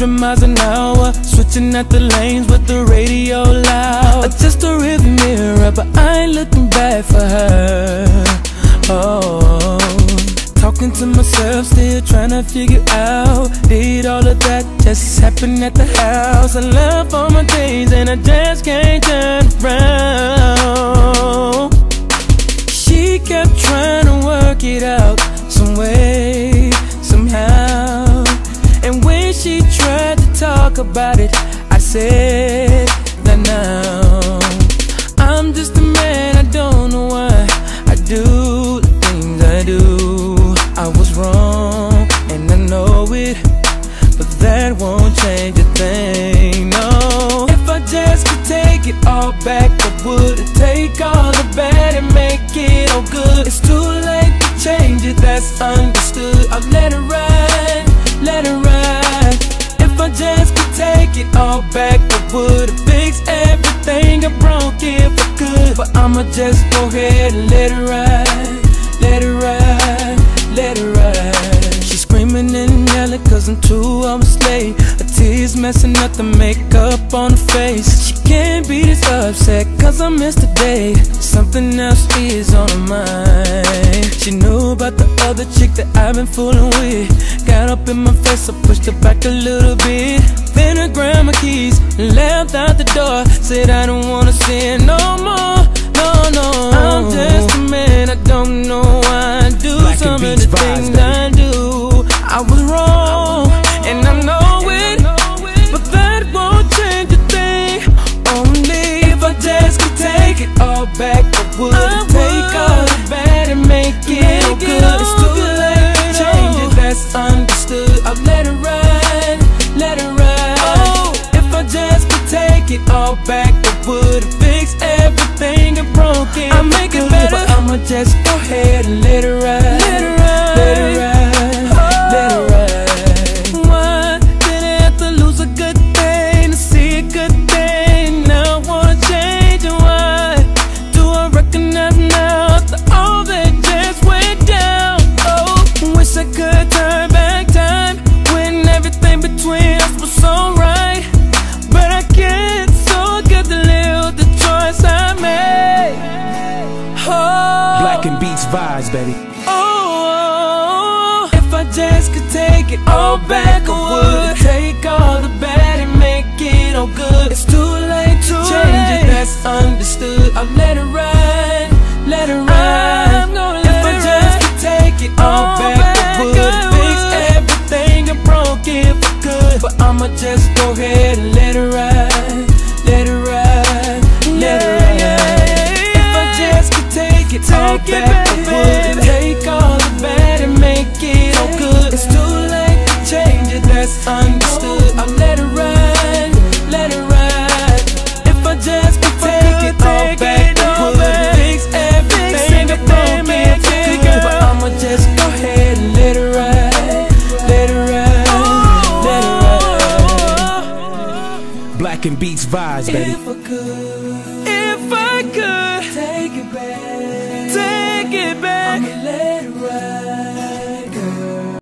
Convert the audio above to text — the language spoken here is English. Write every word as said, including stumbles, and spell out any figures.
hundred miles an hour, switching out the lanes with the radio loud. Just a rearview mirror, but I ain't looking back for her. Oh, talking to myself, still trying to figure out, did all of that just happen at the house? I left all my days and I just can't turn around. She kept trying to work it out some way, somehow. And when she tried to talk about it, I said, nah, now I'm just a man, I don't know why I do the things I do. I was wrong, and I know it, but that won't change a thing, no. If I just could take it all back, I would take all the bad and make it all good. It's too late to change it, that's understood. I'll let it ride, let it ride. If I just could take it all back, I would fix everything I broke if I could. But I'ma just go ahead and let it ride, let it ride, let it ride. She's screaming and yelling cause I'm two hours late. Her tears messing up the makeup on her face. She can't be this upset cause I missed the day. Something else is on her mind. She knew about the other chick that I've been fooling with. Got up in my face, I pushed her back a little bit. Then I grabbed my keys and left out the door. Said I don't wanna see it no more, no, no. I'm just a man, I don't know why I do Black some of the vibes, things baby. I do. I was wrong, and I know it, but that won't change a thing. Only if I just could take it all back, I would I take would. all the bad and make it all good. It's too late to change it, that's understood. I'll let it ride, let it ride. Oh, if I just could take it all back, I would fix everything I broke it. I'll make it better, but I'ma just go ahead and let it ride, let it ride, let it ride. Let it ride. Why did I have to lose a good thing to see a good thing? Now I wanna change, and why do I recognize now after all that just went down? Oh, wish I could turn back time when everything between us was so right, but I can't, so I got to live with the choice I made. Oh, Black and Beats vibes, baby. Oh, if I just could take it all back, I would take all the bad and make it all good. It's too late to change it, that's understood. I'll let it ride, let it ride. If I just could take it all back, I would fix everything I broke if I could. But I'ma just go ahead and let it ride, let it ride, let it ride. If I just could take it all back, I would take all the bad and make it all good. It's too late to change it, that's understood. I'll let it ride, let it ride. If I just could take it all back, I would fix everything I broke if I could. But I'ma just go ahead and let it ride, let it ride, let it ride. Black and Beats vibes, baby. If I could.